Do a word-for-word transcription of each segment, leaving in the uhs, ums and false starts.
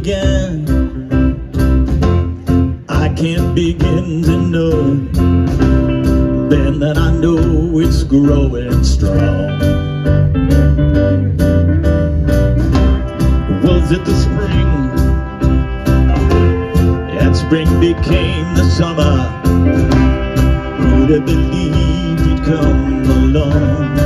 began, I can't begin to know. Then that I know it's growing strong. Was it the spring? And spring became the summer. Who'd have believed you'd come along?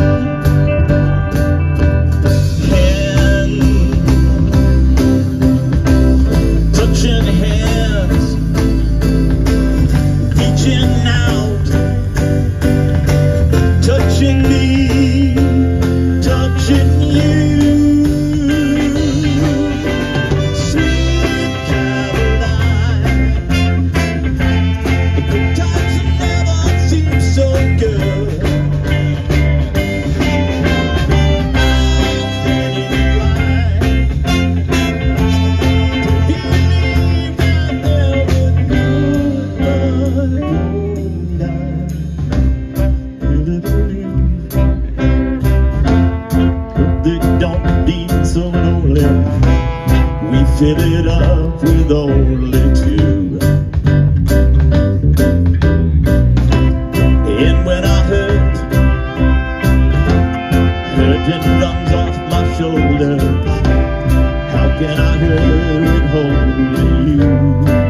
We fill it up with only two. And when I hurt, hurting runs off my shoulders. How can I hurt holding you?